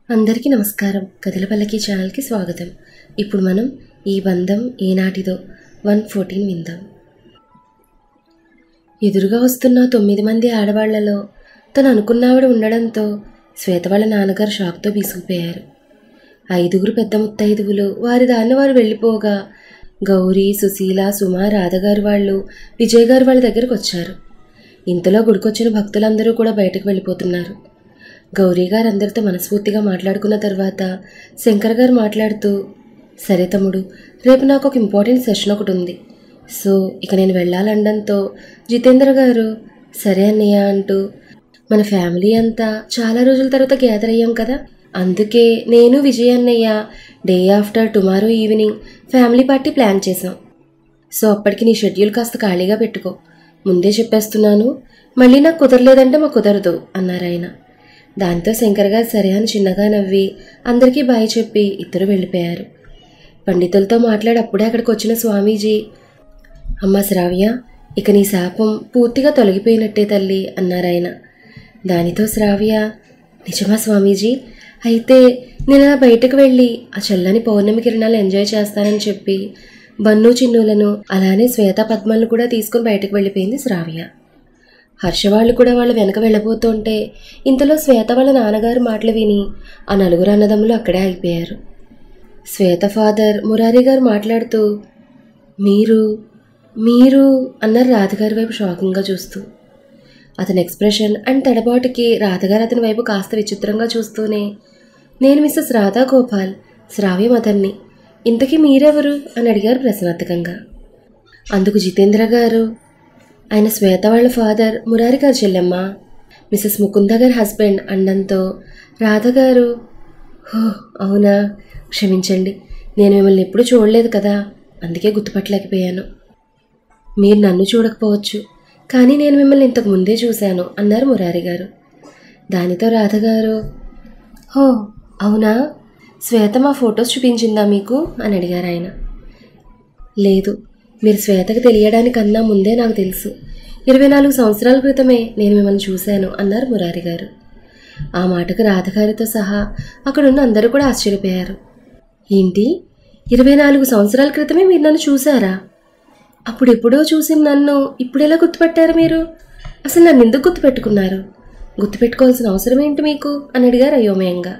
అందరికీ నమస్కారం. కథల పల్లకి ఛానల్కి స్వాగతం. ఇప్పుడు మనం ఈ బంధం ఏనాటిదో 114 విందాం. ఎదురుగా వస్తున్న 9 మంది ఆడవాళ్లలో తను అనుకున్నావిడ ఉండడంతో శ్వేత వాళ్ళ నాన్నగారు షాక్తో బీసుకుపోయారు. 5 పెద్ద ముత్తైదువులు వారి దాన్ని వారు వెళ్ళిపోగా గౌరీ, సుశీల, సుమ, రాధగారు వాళ్ళు, విజయ్ గారు వాళ్ళ దగ్గరకు వచ్చారు. ఇంతలో గుడికొచ్చిన భక్తులందరూ కూడా బయటకు వెళ్ళిపోతున్నారు. గౌరీ గారు అందరితో మనస్ఫూర్తిగా మాట్లాడుకున్న తర్వాత శంకర్ గారు మాట్లాడుతూ, సరే తమ్ముడు, రేపు నాకు ఒక ఇంపార్టెంట్ సెషన్ ఒకటి ఉంది, సో ఇక నేను వెళ్ళాలనడంతో జితేంద్ర గారు సరే అన్నయ్య అంటూ, మన ఫ్యామిలీ అంతా చాలా రోజుల తర్వాత గ్యాదర్ అయ్యాం కదా, అందుకే నేను విజయ్ అన్నయ్య day after tomorrow evening family party plan చేసాం. సో అప్పటికి నీ షెడ్యూల్ కాస్త ఖాళీగా పెట్టుకో, ముందే చెప్పేస్తున్నాను, మళ్ళీ నాకు కుదరలేదంటే మాకు కుదరదు అన్నారు ఆయన. దాంతో శంకర్ గారు సరే అని చిన్నగా నవ్వి అందరికీ బాయ్ చెప్పి ఇద్దరు వెళ్ళిపోయారు. పండితులతో మాట్లాడి అప్పుడే అక్కడికి వచ్చిన స్వామీజీ, అమ్మ శ్రావ్య, ఇక నీ శాపం పూర్తిగా తొలగిపోయినట్టే తల్లి అన్నారాయన. దానితో శ్రావ్య, నిజమా స్వామీజీ, అయితే నేను అలా బయటకు వెళ్ళి ఆ చల్లని పౌర్ణమి కిరణాలు ఎంజాయ్ చేస్తానని చెప్పి బన్ను చిన్నులను అలానే శ్వేత పద్మలను కూడా తీసుకుని బయటకు వెళ్ళిపోయింది శ్రావ్య. హర్షవాళ్ళు కూడా వాళ్ళు వెనక వెళ్ళబోతుంటే ఇంతలో శ్వేత వాళ్ళ నాన్నగారు మాటలు విని ఆ 4 అన్నదమ్ములు అక్కడే ఆగిపోయారు. శ్వేత ఫాదర్ మురారి గారు మాట్లాడుతూ, మీరు మీరు అన్నారు రాధగారి వైపు షాకింగ్గా చూస్తూ. అతని ఎక్స్ప్రెషన్ అండ్ తడబాటుకి రాధగారు అతని వైపు కాస్త విచిత్రంగా చూస్తూనే, నేను మిస్సెస్ రాధా గోపాల్, శ్రావ్య మదర్ని, ఇంతకీ మీరెవరు అని అడిగారు ప్రశ్నార్థకంగా. అందుకు జితేంద్ర గారు, ఆయన శ్వేత వాళ్ళ ఫాదర్ మురారి గారు చెల్లెమ్మ, మిస్సెస్ ముకుంద గారి హస్బెండ్ అనడంతో రాధగారు, హో అవునా, క్షమించండి, నేను మిమ్మల్ని ఎప్పుడూ చూడలేదు కదా, అందుకే గుర్తుపట్టలేకపోయాను. మీరు నన్ను చూడకపోవచ్చు, కానీ నేను మిమ్మల్ని ఇంతకు ముందే చూశాను అన్నారు మురారి గారు. దానితో రాధగారు, హో అవునా, శ్వేత మా ఫొటోస్ చూపించిందా మీకు అని అడిగారు ఆయన. లేదు, మీరు శ్వేతకు తెలియడానికన్నా ముందే నాకు తెలుసు, 24 సంవత్సరాల క్రితమే నేను మిమ్మల్ని చూశాను అన్నారు మురారి గారు. ఆ మాటకు రాధగారితో సహా అక్కడున్న అందరూ కూడా ఆశ్చర్యపోయారు. ఏంటి, 24 సంవత్సరాల క్రితమే మీరు నన్ను చూశారా? అప్పుడు ఎప్పుడో చూసిన నన్ను ఇప్పుడెలా గుర్తుపెట్టారు మీరు? అసలు నన్ను ఎందుకు గుర్తుపెట్టుకున్నారు? గుర్తుపెట్టుకోవాల్సిన అవసరం ఏంటి మీకు అని అడిగారు అయోమయంగా.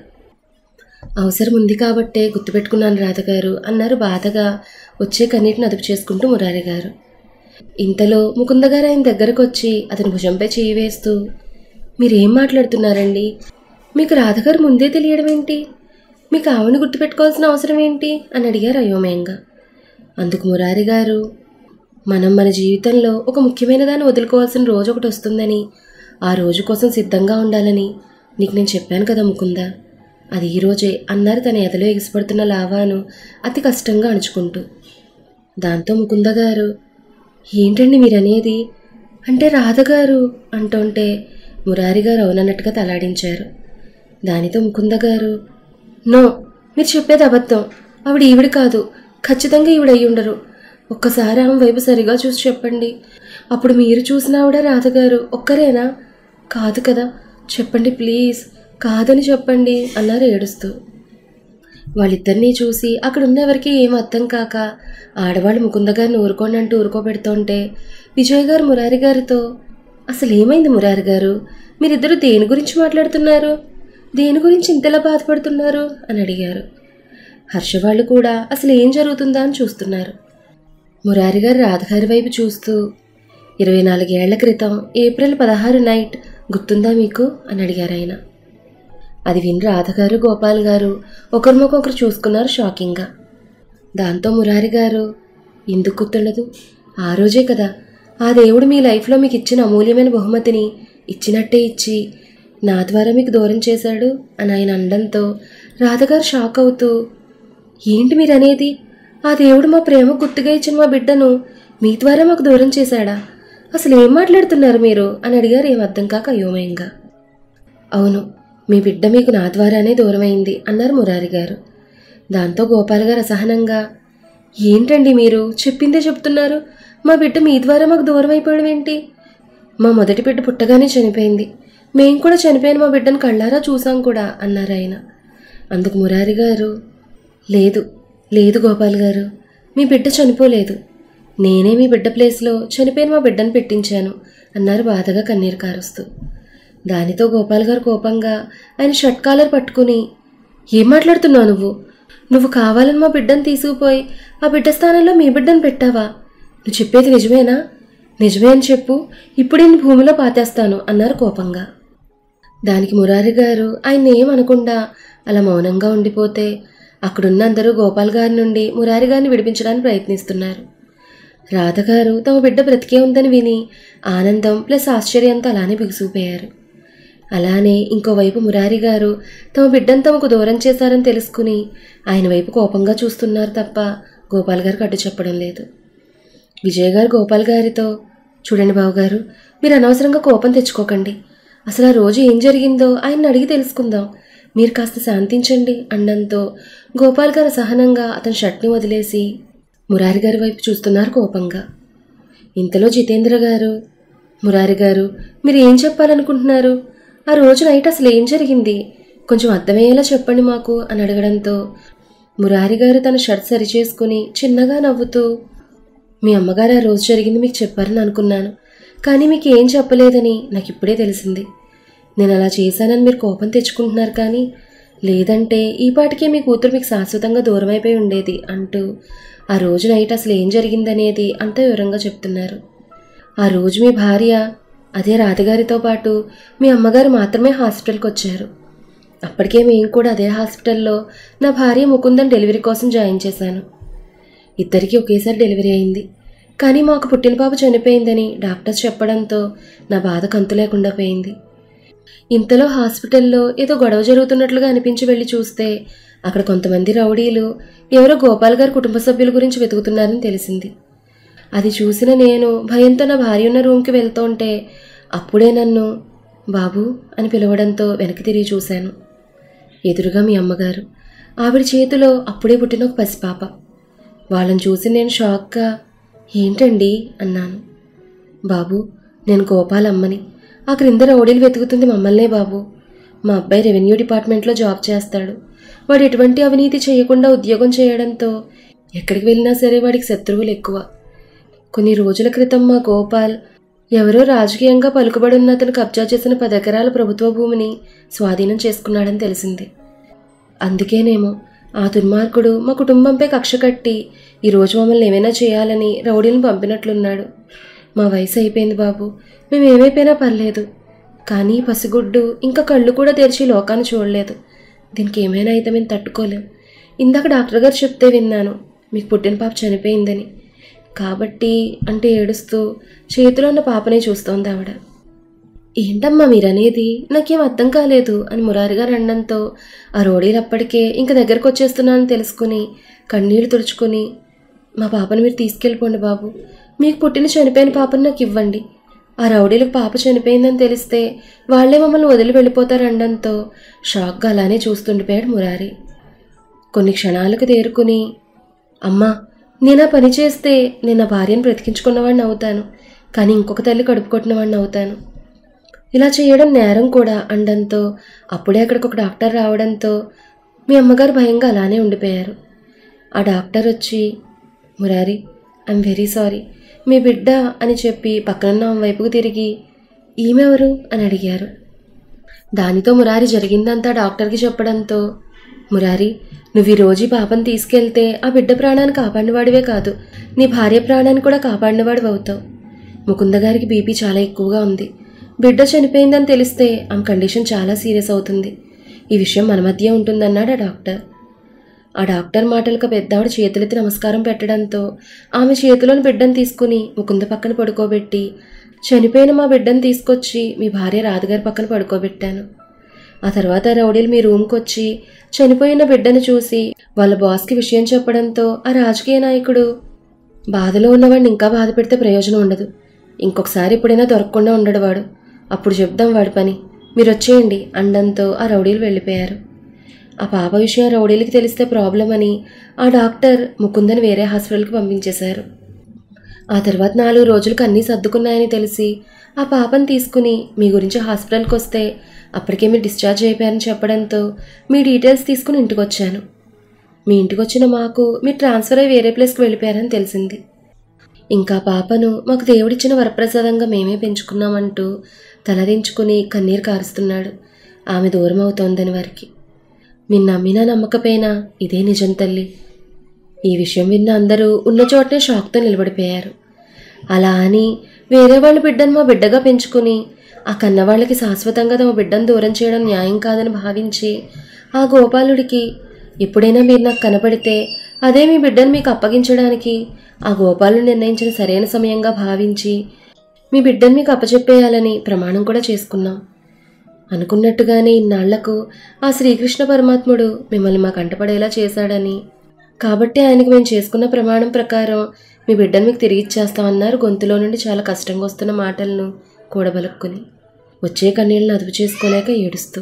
అవసరం ఉంది కాబట్టే గుర్తుపెట్టుకున్నాను రాధగారు అన్నారు బాధగా వచ్చే కన్నీటిని అదుపు చేసుకుంటూ మురారి గారు. ఇంతలో ముకుందగారు ఆయన దగ్గరకు వచ్చి అతని భుజంపై చేయి వేస్తూ, మీరేం మాట్లాడుతున్నారండి? మీకు రాధగారు ముందే తెలియడం ఏంటి? మీకు ఆవిడని గుర్తుపెట్టుకోవాల్సిన అవసరం ఏంటి అని అడిగారు అయోమయంగా. అందుకు మురారి గారు, మనం మన జీవితంలో ఒక ముఖ్యమైన దాన్ని వదులుకోవాల్సిన రోజు ఒకటి వస్తుందని, ఆ రోజు కోసం సిద్ధంగా ఉండాలని నీకు నేను చెప్పాను కదా ముకుంద, అది ఈరోజే అన్నారు తన ఎదలో ఎగిసిపడుతున్న లావాను అతి కష్టంగా అణుచుకుంటూ. దాంతో ముకుంద గారు, ఏంటండి మీరనేది అంటే రాధగారు అంటుంటే మురారి గారు అవునన్నట్టుగా తలాడించారు. దానితో ముకుంద గారు, నో, మీరు చెప్పేది అబద్ధం, ఆవిడ ఈవిడ కాదు, ఖచ్చితంగా ఈవిడ అయ్యి ఉండరు, ఒక్కసారి ఆమె వైపు సరిగా చూసి చెప్పండి, అప్పుడు మీరు చూసిన ఆవిడ రాధగారు ఒక్కరేనా? కాదు కదా, చెప్పండి ప్లీజ్, కాదని చెప్పండి అన్నారు ఏడుస్తూ. వాళ్ళిద్దరినీ చూసి అక్కడున్న ఎవరికి ఏం అర్థం కాక ఆడవాళ్ళు ముకుంద గారిని ఊరుకోండి అంటూ ఊరుకోబెడుతుంటే విజయ్ గారు మురారి గారితో, అసలు ఏమైంది మురారి గారు, మీరిద్దరూ దేని గురించి మాట్లాడుతున్నారు, దేని గురించి ఇంతలా బాధపడుతున్నారు అని అడిగారు. హర్షవాళ్ళు కూడా అసలు ఏం జరుగుతుందా అని చూస్తున్నారు. మురారి గారు రాధగారి వైపు చూస్తూ, 24 ఏళ్ల క్రితం ఏప్రిల్ 16 నైట్ గుర్తుందా మీకు అని అడిగారు ఆయన. అది విని రాధగారు గోపాల్ గారు ఒకరినొకరు చూసుకున్నారు షాకింగ్గా. దాంతో మురారి గారు, ఎందుకు గుర్తుండదు, ఆ రోజే కదా ఆ దేవుడు మీ లైఫ్లో మీకు ఇచ్చిన అమూల్యమైన బహుమతిని ఇచ్చినట్టే ఇచ్చి నా ద్వారా మీకు దూరం చేశాడు అని ఆయన అనడంతో రాధగారు షాక్ అవుతూ, ఏంటి మీరు అనేది, ఆ దేవుడు మా ప్రేమ గుర్తుగా ఇచ్చిన మా బిడ్డను మీ ద్వారా మాకు దూరం చేశాడా? అసలు ఏం మాట్లాడుతున్నారు మీరు అని అడిగారు ఏం అర్థం కాక అయోమయంగా. అవును, మీ బిడ్డ మీకు నా ద్వారానే దూరమైంది అన్నారు మురారి గారు. దాంతో గోపాల్ గారు అసహనంగా, ఏంటండి మీరు చెప్పిందే చెప్తున్నారు, మా బిడ్డ మీ ద్వారా మాకు దూరం అయిపోవడం ఏంటి? మా మొదటి బిడ్డ పుట్టగానే చనిపోయింది, మేం కూడా చనిపోయిన మా బిడ్డను కళ్ళారా చూసాం కూడా అన్నారు ఆయన. అందుకు మురారి గారు, లేదు లేదు గోపాల్ గారు, మీ బిడ్డ చనిపోలేదు. నేనే మీ బిడ్డ ప్లేస్లో చనిపోయిన మా బిడ్డను పెట్టించాను అన్నారు బాధగా కన్నీరు కారుస్తూ. దానితో గోపాల్ గారు కోపంగా ఆయన షర్ట్ కాలర్ పట్టుకుని, ఏం మాట్లాడుతున్నావు నువ్వు కావాలని మా బిడ్డను తీసుకుపోయి ఆ బిడ్డ స్థానంలో మీ బిడ్డను పెట్టావా? నువ్వు చెప్పేది నిజమేనా? నిజమే అని చెప్పు, ఇప్పుడు నేను భూమిలో పాతేస్తాను అన్నారు కోపంగా. దానికి మురారి గారు ఆయన ఏమనకుండా అలా మౌనంగా ఉండిపోతే అక్కడున్న అందరూ గోపాల్ గారి నుండి మురారి గారిని విడిపించడానికి ప్రయత్నిస్తున్నారు. రాధగారు తమ బిడ్డ బ్రతికే ఉందని విని ఆనందం ప్లస్ ఆశ్చర్యంతో అలానే బిగుసిపోయారు. అలానే ఇంకోవైపు మురారి గారు తమ బిడ్డను తమకు దూరం చేశారని తెలుసుకుని ఆయన వైపు కోపంగా చూస్తున్నారు తప్ప గోపాల్ గారికి అడ్డు చెప్పడం లేదు. విజయ్ గారు గోపాల్ గారితో, చూడండి బావగారు, మీరు అనవసరంగా కోపం తెచ్చుకోకండి. అసలు ఆ రోజు ఏం జరిగిందో ఆయన్ని అడిగి తెలుసుకుందాం. మీరు కాస్త శాంతించండి అనడంతో గోపాల్ గారు సహనంగా అతని షర్ట్ని వదిలేసి మురారి గారి వైపు చూస్తున్నారు కోపంగా. ఇంతలో జితేంద్ర గారు, మురారి గారు, మీరు ఏం చెప్పాలనుకుంటున్నారు? ఆ రోజు నైట్ అసలు ఏం జరిగింది? కొంచెం అర్థమయ్యేలా చెప్పండి మాకు అని అడగడంతో మురారి గారు తన షర్ట్ సరిచేసుకుని చిన్నగా నవ్వుతూ, మీ అమ్మగారు ఆ రోజు జరిగింది మీకు చెప్పారని అనుకున్నాను, కానీ మీకు ఏం చెప్పలేదని నాకు ఇప్పుడే తెలిసింది. నేను అలా చేశానని మీరు కోపం తెచ్చుకుంటున్నారు, కానీ లేదంటే ఈ పాటికే మీ కూతురు మీకు శాశ్వతంగా దూరం అయిపోయి ఉండేది అంటూ ఆ రోజు నైట్ అసలు ఏం జరిగిందనేది అంత వివరంగా చెప్తున్నారు. ఆ రోజు మీ భార్య, అదే రాధగారితో పాటు మీ అమ్మగారు మాత్రమే హాస్పిటల్కి వచ్చారు. అప్పటికే మేము కూడా అదే హాస్పిటల్లో నా భార్య ముకుందన్ డెలివరీ కోసం జాయిన్ చేశాను. ఇద్దరికీ ఒకేసారి డెలివరీ అయింది. కానీ మాకు పుట్టిన పాప చనిపోయిందని డాక్టర్స్ చెప్పడంతో నా బాధ కంతు లేకుండా పోయింది. ఇంతలో హాస్పిటల్లో ఏదో గొడవ జరుగుతున్నట్లుగా అనిపించి వెళ్ళి చూస్తే అక్కడ కొంతమంది రౌడీలు ఎవరో గోపాల్ గారి కుటుంబ సభ్యుల గురించి వెతుకుతున్నారని తెలిసింది. అది చూసిన నేను భయంతో నా భార్య ఉన్న రూమ్కి వెళ్తుంటే అప్పుడే నన్ను బాబు అని పిలవడంతో వెనక్కి తిరిగి చూశాను. ఎదురుగా మీ అమ్మగారు, ఆవిడ చేతిలో అప్పుడే పుట్టిన ఒక పసిపాప. వాళ్ళని చూసి నేను షాక్గా, ఏంటండి అన్నాను. బాబు, నేను గోపాల్ అమ్మని. ఆ క్రింద రౌడీలు వెతుకుతుంది మమ్మల్నే బాబు. మా అబ్బాయి రెవెన్యూ డిపార్ట్మెంట్లో జాబ్ చేస్తాడు. వాడు ఎటువంటి అవినీతి చేయకుండా ఉద్యోగం చేయడంతో ఎక్కడికి వెళ్ళినా సరే వాడికి శత్రువులు ఎక్కువ. కొన్ని రోజుల క్రితం మా గోపాల్ ఎవరో రాజకీయంగా పలుకుబడున్న అతను కబ్జా చేసిన 10 ఎకరాల ప్రభుత్వ భూమిని స్వాధీనం చేసుకున్నాడని తెలిసింది. అందుకేనేమో ఆ దుర్మార్గుడు మా కుటుంబంపై కక్ష కట్టి ఈరోజు మమ్మల్ని ఏమైనా చేయాలని రౌడీలను పంపినట్లున్నాడు. మా వయసు అయిపోయింది బాబు, మేము ఏమైపోయినా పర్లేదు, కానీ పసిగుడ్డు ఇంకా కళ్ళు కూడా తెరిచి లోకాన్ని చూడలేదు. దీనికి ఏమైనా అయితే మేము తట్టుకోలేం. ఇందాక డాక్టర్ గారు చెప్తే విన్నాను మీకు పుట్టిన పాప చనిపోయిందని. కాబట్టి అంటే ఏడుస్తూ చేతిలో ఉన్న పాపనే చూస్తోంది ఆవిడ. ఏంటమ్మా మీరనేది? నాకేం అర్థం కాలేదు అని మురారి గారు అనడంతో ఆ రౌడీలు అప్పటికే ఇంక దగ్గరకు వచ్చేస్తున్నానని తెలుసుకుని కన్నీళ్లు తుడుచుకుని, మా పాపను మీరు తీసుకెళ్ళిపోండి బాబు, మీకు పుట్టిన చనిపోయిన పాపను నాకు ఇవ్వండి. ఆ రౌడీలకు పాప చనిపోయిందని తెలిస్తే వాళ్లే మమ్మల్ని వదిలి వెళ్ళిపోతారనడంతో షాక్గా అలానే చూస్తుండిపోయాడు మురారి. కొన్ని క్షణాలకు తేరుకుని, అమ్మా, నేను ఆ పని చేస్తే నేను నా భార్యను బ్రతికించుకున్నవాడిని అవుతాను, కానీ ఇంకొక తల్లి కడుపు కొట్టినవాడిని అవుతాను. ఇలా చేయడం నేరం కూడా అనడంతో అప్పుడే అక్కడికి ఒక డాక్టర్ రావడంతో మీ అమ్మగారు భయంగా అలానే ఉండిపోయారు. ఆ డాక్టర్ వచ్చి, మురారి, ఐఎమ్ వెరీ సారీ, మీ బిడ్డ అని చెప్పి పక్కనున్న ఆమె వైపుకు తిరిగి, ఈమెవరు అని అడిగారు. దానితో మురారి జరిగిందంతా డాక్టర్కి చెప్పడంతో, మురారి, నువ్వు ఈరోజు పాపను తీసుకెళ్తే ఆ బిడ్డ ప్రాణాన్ని కాపాడినవాడివే కాదు, నీ భార్య ప్రాణాన్ని కూడా కాపాడినవాడివి అవుతావు. ముకుంద గారికి బీపీ చాలా ఎక్కువగా ఉంది. బిడ్డ చనిపోయిందని తెలిస్తే ఆమె కండిషన్ చాలా సీరియస్ అవుతుంది. ఈ విషయం మన మధ్య ఉంటుందన్నాడు ఆ డాక్టర్. ఆ డాక్టర్ మాటలకు పెద్దావిడ చేతులెత్తి నమస్కారం పెట్టడంతో ఆమె చేతిలోని బిడ్డను తీసుకుని ముకుంద పక్కన పడుకోబెట్టి, చనిపోయిన మా బిడ్డను తీసుకొచ్చి మీ భార్య రాధగారి పక్కన పడుకోబెట్టాను. ఆ తర్వాత రౌడీలు మీ రూమ్కి వచ్చి చనిపోయిన బిడ్డను చూసి వాళ్ళ బాస్కి విషయం చెప్పడంతో ఆ రాజకీయ నాయకుడు, బాధలో ఉన్నవాడిని ఇంకా బాధ పెడితే ప్రయోజనం ఉండదు, ఇంకొకసారి ఎప్పుడైనా దొరకకుండా ఉండడు వాడు, అప్పుడు చెప్దాం వాడి పని, మీరు వచ్చేయండి అనడంతో ఆ రౌడీలు వెళ్ళిపోయారు. ఆ పాప విషయం రౌడీలకి తెలిస్తే ప్రాబ్లం అని ఆ డాక్టర్ ముకుందని వేరే హాస్పిటల్కి పంపించేశారు. ఆ తర్వాత 4 రోజులకు అన్నీ సర్దుకున్నాయని తెలిసి ఆ పాపను తీసుకుని మీ గురించి హాస్పిటల్కి వస్తే అప్పటికే మీరు డిశ్చార్జ్ అయిపోయారని చెప్పడంతో మీ డీటెయిల్స్ తీసుకుని ఇంటికి వచ్చాను. మీ ఇంటికి వచ్చిన మాకు మీరు ట్రాన్స్ఫర్ అయ్యి వేరే ప్లేస్కి వెళ్ళిపోయారని తెలిసింది. ఇంకా పాపను మాకు దేవుడిచ్చిన వరప్రసాదంగా మేమే పెంచుకున్నామంటూ తలదించుకుని కన్నీరు కారుస్తున్నాడు. ఆమె దూరం అవుతోందని వారికి. మీరు నమ్మినా నమ్మకపోయినా ఇదే నిజం తల్లి. ఈ విషయం విన్న అందరూ ఉన్న చోటనే షాక్తో నిలబడిపోయారు. అలా అని వేరే వాళ్ళ బిడ్డను మా బిడ్డగా పెంచుకుని ఆ కన్నవాళ్ళకి శాశ్వతంగా తమ బిడ్డను దూరం చేయడం న్యాయం కాదని భావించి ఆ గోపాలుడికి ఎప్పుడైనా మీరు నాకు కనపడితే అదే మీ బిడ్డను మీకు అప్పగించడానికి ఆ గోపాలుడు నిర్ణయించిన సరైన సమయంగా భావించి మీ బిడ్డను మీకు అప్పచెప్పేయాలని ప్రమాణం కూడా చేసుకున్నాం. అనుకున్నట్టుగానే ఇన్నాళ్లకు ఆ శ్రీకృష్ణ పరమాత్ముడు మిమ్మల్ని మా కంటపడేలా చేశాడని, కాబట్టి ఆయనకు మేము చేసుకున్న ప్రమాణం ప్రకారం మీ బిడ్డను మీకు తిరిగి ఇచ్చేస్తామన్నారు. గొంతులో నుండి చాలా కష్టంగా వస్తున్న మాటలను కూడబలుక్కుని వచ్చే కన్నీళ్ళను అదుపు చేసుకోలేక ఏడుస్తూ.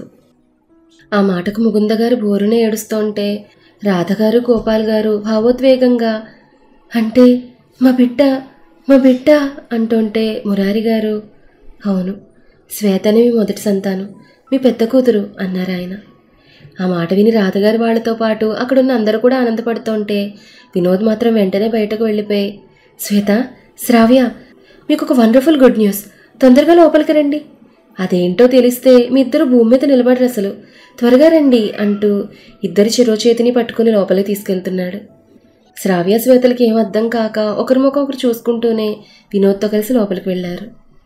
ఆ మాటకు ముకుంద గారు బోరునే ఏడుస్తుంటే రాధగారు గోపాల్ గారు భావోద్వేగంగా అంటే మా బిడ్డ అంటుంటే మురారి గారు అవును, శ్వేతని మీ మొదటి సంతానం, మీ పెద్ద కూతురు అన్నారు ఆయన. ఆ మాట విని రాధగారి వాళ్లతో పాటు అక్కడున్న అందరూ కూడా ఆనందపడుతుంటే వినోద్ మాత్రం వెంటనే బయటకు వెళ్ళిపోయి శ్వేత, శ్రావ్య, మీకు ఒక వండర్ఫుల్ గుడ్ న్యూస్, తొందరగా లోపలికి రండి. అదేంటో తెలిస్తే మీ ఇద్దరు భూమి మీద నిలబడరు అసలు, త్వరగా రండి అంటూ ఇద్దరి చెరో చేతిని పట్టుకుని లోపలికి తీసుకెళ్తున్నాడు. శ్రావ్య శ్వేతలకి ఏం అర్థం కాక ఒకరి ముఖం ఒకరు చూసుకుంటూనే వినోద్తో కలిసి లోపలికి వెళ్ళారు.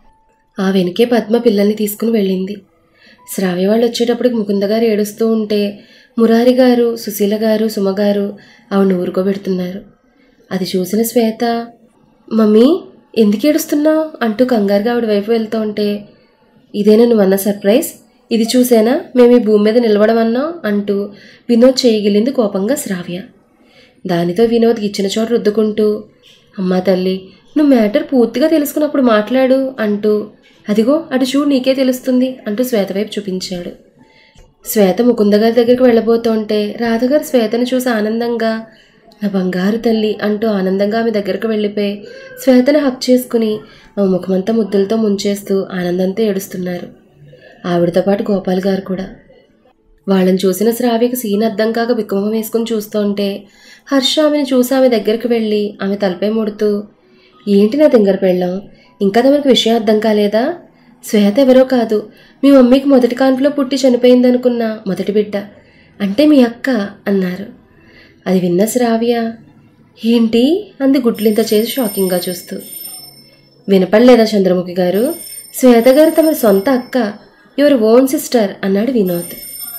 ఆ వెనుకే పద్మ పిల్లల్ని తీసుకుని వెళ్ళింది. శ్రావ్య వాళ్ళు వచ్చేటప్పటికి ముకుందగారు ఏడుస్తూ ఉంటే మురారి గారు, సుశీల గారు, సుమగారు ఆవిడని ఊరుకోబెడుతున్నారు. అది చూసిన శ్వేత, మమ్మీ ఎందుకు ఏడుస్తున్నావు అంటూ కంగారుగా ఆవిడ వైపు వెళ్తూ ఉంటే ఇదేనా నువ్వన్న సర్ప్రైజ్, ఇది చూసేనా మేము ఈ భూమి మీద నిలబడమన్నాం అంటూ వినోద్ చేయగిలింది కోపంగా శ్రావ్య. దానితో వినోద్ ఇచ్చిన చోట రుద్దుకుంటూ అమ్మా తల్లి, నువ్వు మ్యాటర్ పూర్తిగా తెలుసుకున్నప్పుడు మాట్లాడు అంటూ అదిగో అటు చూడు నీకే తెలుస్తుంది అంటూ శ్వేత వైపు చూపించాడు. శ్వేత ముకుందగారి దగ్గరికి వెళ్ళబోతుంటే రాధగారు శ్వేతను చూసి ఆనందంగా నా బంగారు తల్లి అంటూ ఆనందంగా ఆమె దగ్గరకు వెళ్ళిపోయి శ్వేతను హక్ చేసుకుని ఆమె ముఖమంతా ముద్దులతో ముంచేస్తూ ఆనందంతో ఏడుస్తున్నారు. ఆవిడతో పాటు గోపాల్ గారు కూడా. వాళ్ళని చూసిన శ్రావ్యకి సీన్ అర్థం కాక బిక్కుమొహం వేసుకుని చూస్తుంటే హర్ష ఆమెను చూసి ఆమె దగ్గరికి వెళ్ళి ఆమె తలపై ముడుతూ ఏంటి నా తింగర పెళ్ళం, ఇంకా తమకు విషయం అర్థం కాలేదా? శ్వేత ఎవరో కాదు, మీ మమ్మీకి మొదటి కాన్పులో పుట్టి చనిపోయిందనుకున్న మొదటి బిడ్డ, అంటే మీ అక్క అన్నారు. అది విన్న శ్రావ్య ఏంటి అంది గుడ్లింత చేసి షాకింగ్గా చూస్తూ. వినపడలేదా చంద్రముఖి గారు, శ్వేత గారు తమ సొంత అక్క, యువర్ ఓన్ సిస్టర్ అన్నాడు వినోద్.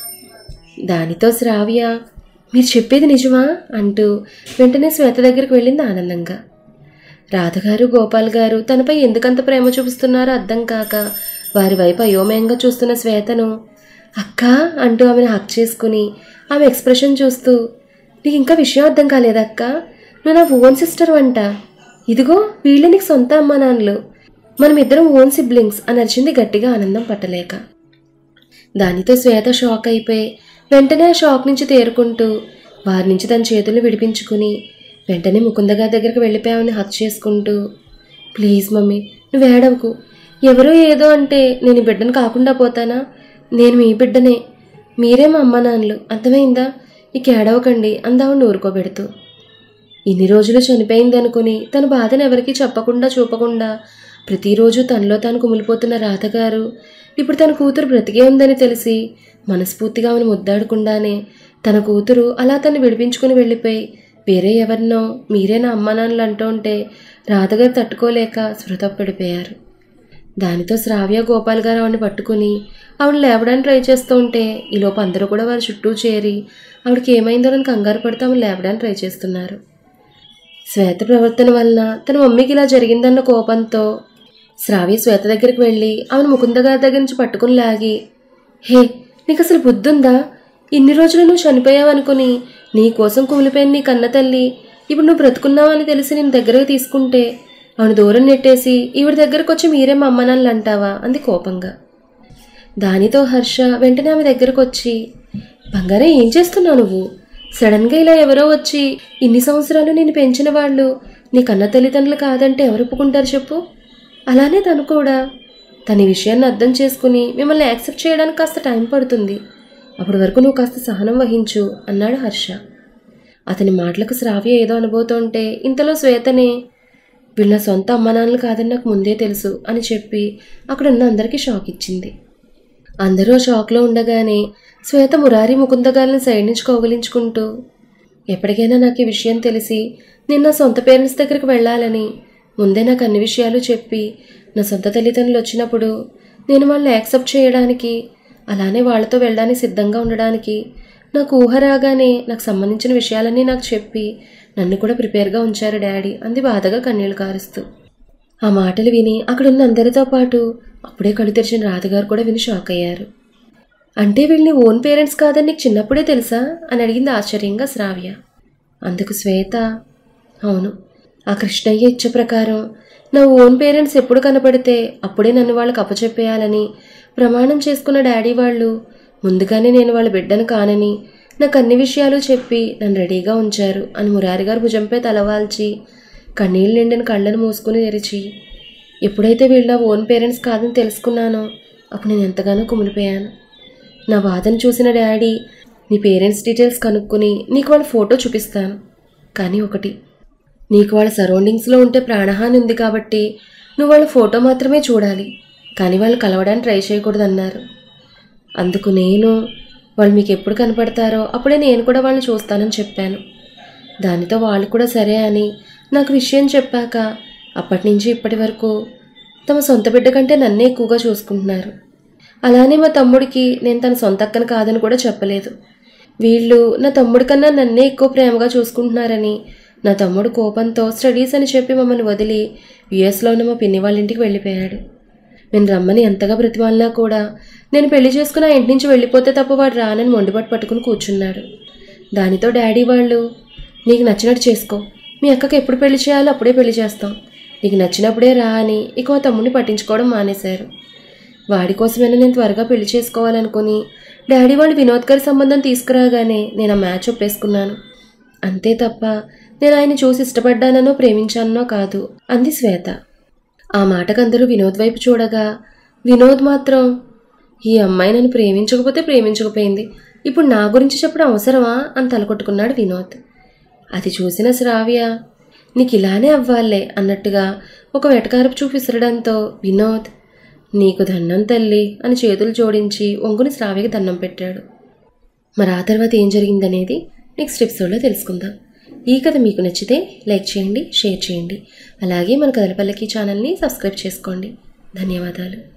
దానితో శ్రావ్య మీరు చెప్పేది నిజమా అంటూ వెంటనే శ్వేత దగ్గరికి వెళ్ళింది ఆనందంగా. రాధగారు గోపాల్ గారు తనపై ఎందుకంత ప్రేమ చూపిస్తున్నారో అర్థం కాక వారి వైపు అయోమయంగా చూస్తున్న శ్వేతను అక్క అంటూ ఆమెను హక్ చేసుకుని ఆమె ఎక్స్ప్రెషన్ చూస్తూ నీకు ఇంకా విషయం అర్థం కాలేదక్క, నువ్వు నా ఓన్ సిస్టర్ వంట, ఇదిగో వీళ్ళే నీకు సొంత అమ్మా నాన్నలు, మనమిద్దరం ఓన్ సిబ్లింగ్స్ అని అరిచింది గట్టిగా ఆనందం పట్టలేక. దానితో శ్వేత షాక్ అయిపోయి వెంటనే ఆ షాక్ నుంచి తేరుకుంటూ వారి నుంచి తన చేతులు విడిపించుకుని వెంటనే ముకుందగారి దగ్గరికి వెళ్ళిపోయావని హక్ చేసుకుంటూ ప్లీజ్ మమ్మీ నువ్వు ఏడవకు, ఎవరో ఏదో అంటే నేను ఈ బిడ్డను కాకుండా పోతానా, నేను మీ బిడ్డనే, మీరే మా అమ్మ నాన్నలు, అర్థమైందా, ఇక ఏడవకండి అందావుని ఊరుకోబెడుతూ. ఇన్ని రోజులు చనిపోయింది అనుకుని తన బాధను ఎవరికీ చెప్పకుండా చూపకుండా ప్రతిరోజు తనలో తాను కుమిలిపోతున్న రాధగారు ఇప్పుడు తన కూతురు బ్రతికే ఉందని తెలిసి మనస్ఫూర్తిగా ఆమెను ముద్దాడకుండానే తన కూతురు అలా తను విడిపించుకుని వెళ్ళిపోయి వేరే ఎవరినో మీరే నా అమ్మ నాన్నలు అంటూ ఉంటే రాధగారు తట్టుకోలేక స్పృహతప్పడిపోయారు. దానితో శ్రావ్య గోపాల్ గారు ఆవిడని పట్టుకుని ఆవిడని లేవడానికి ట్రై చేస్తూ ఉంటే ఈలోపు అందరూ కూడా వారి చుట్టూ చేరి ఆవిడకి ఏమైందోనని కంగారు పడుతూ ఆమెను లేవడానికి ట్రై చేస్తున్నారు. శ్వేత ప్రవర్తన వలన తన మమ్మీకి ఇలా జరిగిందన్న కోపంతో శ్రావ్య శ్వేత దగ్గరికి వెళ్ళి ఆమెను ముకుందగారి దగ్గర నుంచి పట్టుకుని లాగి హే నీకు అసలు బుద్ధుందా, ఇన్ని రోజులు నువ్వు చనిపోయావనుకుని నీ కోసం కూలిపోయిన నీ కన్న తల్లి ఇప్పుడు నువ్వు బ్రతుకున్నావని తెలిసి నేను దగ్గరకు తీసుకుంటే ఆమెను దూరం నెట్టేసి ఈవిడ దగ్గరకు వచ్చి మీరే మా అమ్మ నాన్నలు అంటావా అంది కోపంగా. దానితో హర్ష వెంటనే ఆమె దగ్గరకు వచ్చి బంగారం ఏం చేస్తున్నావు నువ్వు, సడన్గా ఇలా ఎవరో వచ్చి ఇన్ని సంవత్సరాలు నేను పెంచిన వాళ్ళు నీ కన్న తల్లిదండ్రులు కాదంటే ఎవరు ఒప్పుకుంటారు చెప్పు, అలానే తను కూడా తన విషయాన్ని అర్థం చేసుకుని మిమ్మల్ని యాక్సెప్ట్ చేయడానికి కాస్త టైం పడుతుంది. అప్పటి వరకు నువ్వు కాస్త సహనం వహించు అన్నాడు హర్ష. అతని మాటలకు శ్రావ్య ఏదో అనుభూతుంటే ఇంతలో శ్వేతనే వీళ్ళ సొంత అమ్మానాన్నలు కాదని నాకు ముందే తెలుసు అని చెప్పి అక్కడున్న అందరికీ షాక్ ఇచ్చింది. అందరూ షాక్లో ఉండగానే శ్వేత మురారి ముకుందగారిని సైడ్ నుంచి కౌగిలించుకుంటూ ఎప్పటికైనా నాకు ఈ విషయం తెలిసి నేను నా సొంత పేరెంట్స్ దగ్గరికి వెళ్ళాలని ముందే నాకు అన్ని విషయాలు చెప్పి నా సొంత తల్లిదండ్రులు వచ్చినప్పుడు నేను వాళ్ళని యాక్సెప్ట్ చేయడానికి అలానే వాళ్ళతో వెళ్ళడానికి సిద్ధంగా ఉండడానికి నాకు ఊహ రాగానే నాకు సంబంధించిన విషయాలన్నీ నాకు చెప్పి నన్ను కూడా ప్రిపేర్గా ఉంచారు డాడీ అంది బాధగా కన్నీళ్లు కారుస్తూ. ఆ మాటలు విని అక్కడున్న అందరితో పాటు అప్పుడే కళ్ళు తెరిచిన రాధగారు కూడా విని షాక్ అయ్యారు. అంటే వీళ్ళని ఓన్ పేరెంట్స్ కాదని నీకు చిన్నప్పుడే తెలుసా అని అడిగింది ఆశ్చర్యంగా శ్రావ్య. అందుకు శ్వేత, అవును, ఆ కృష్ణయ్య ఇచ్చ ప్రకారం నా ఓన్ పేరెంట్స్ ఎప్పుడు కనపడితే అప్పుడే నన్ను వాళ్ళకి అప్పచెప్పేయాలని ప్రమాణం చేసుకున్న డాడీ వాళ్ళు ముందుగానే నేను వాళ్ళ బిడ్డను కానని నాకు అన్ని విషయాలు చెప్పి నన్ను రెడీగా ఉంచారు అని మురారి గారు భుజంపై తలవాల్చి కన్నీళ్ళు నిండిన కళ్ళను మూసుకుని తెరిచి ఎప్పుడైతే వీళ్ళు నా ఓన్ పేరెంట్స్ కాదని తెలుసుకున్నానో అప్పుడు నేను ఎంతగానో కుమిలిపోయాను. నా బాధను చూసిన డాడీ నీ పేరెంట్స్ డీటెయిల్స్ కనుక్కొని నీకు వాళ్ళ ఫోటో చూపిస్తాను, కానీ ఒకటి, నీకు వాళ్ళ సరౌండింగ్స్లో ఉంటే ప్రాణహాని ఉంది కాబట్టి నువ్వు వాళ్ళ ఫోటో మాత్రమే చూడాలి, కానీ వాళ్ళు కలవడానికి ట్రై చేయకూడదన్నారు. అందుకు నేను వాళ్ళు మీకు ఎప్పుడు కనపడతారో అప్పుడే నేను కూడా వాళ్ళని చూస్తానని చెప్పాను. దానితో వాళ్ళు కూడా సరే అని నాకు విషయం చెప్పాక అప్పటి నుంచి ఇప్పటి వరకు తమ సొంత బిడ్డ కంటే నన్నే ఎక్కువగా చూసుకుంటున్నారు. అలానే మా తమ్ముడికి నేను తన సొంత అక్కను కాదని కూడా చెప్పలేదు. వీళ్ళు నా తమ్ముడి కన్నా నన్నే ఎక్కువ ప్రేమగా చూసుకుంటున్నారని నా తమ్ముడు కోపంతో స్టడీస్ అని చెప్పి మమ్మల్ని వదిలి యుఎస్లో ఉన్న మా పిన్ని వాళ్ళ ఇంటికి వెళ్ళిపోయాడు. నేను రమ్మని ఎంతగా బ్రతిమాలినా కూడా నేను పెళ్లి చేసుకుని ఆ ఇంటి నుంచి వెళ్ళిపోతే తప్ప వాడు రానని మొండిపట్టు పట్టుకుని కూర్చున్నాడు. దానితో డాడీ వాళ్ళు నీకు నచ్చినట్టు చేసుకో, మీ అక్కకి ఎప్పుడు పెళ్లి చేయాలో అప్పుడే పెళ్లి చేస్తాం, నీకు నచ్చినప్పుడే రా అని ఇక మా తమ్ముడిని పట్టించుకోవడం మానేశారు. వాడి కోసమైనా నేను త్వరగా పెళ్లి చేసుకోవాలనుకుని డాడీ వాళ్ళు వినోద్ గారి సంబంధం తీసుకురాగానే నేను ఆ మ్యాచ్ ఒప్పేసుకున్నాను. అంతే తప్ప నేను ఆయన చూసి ఇష్టపడ్డానో ప్రేమించానో కాదు అంది శ్వేత. ఆ మాటకు అందరూ వినోద్ వైపు చూడగా వినోద్ మాత్రం ఈ అమ్మాయి నన్ను ప్రేమించకపోతే ప్రేమించకపోయింది, ఇప్పుడు నా గురించి చెప్పడం అవసరమా అని తలకొట్టుకున్నాడు వినోద్. అది చూసిన శ్రావ్య నీకు ఇలానే అవ్వాలే అన్నట్టుగా ఒక వెటకారపు చూపు విసరడంతో వినోద్ నీకు దండం తల్లి అని చేతులు జోడించి ఒంగుని శ్రావ్యకి దండం పెట్టాడు. మరి ఆ తర్వాత ఏం జరిగిందనేది నెక్స్ట్ ఎపిసోడ్లో తెలుసుకుందాం. ఈ కథ మీకు నచ్చితే లైక్ చేయండి, షేర్ చేయండి, అలాగే మన కథల పల్లకి ఛానల్ని సబ్స్క్రైబ్ చేసుకోండి. ధన్యవాదాలు.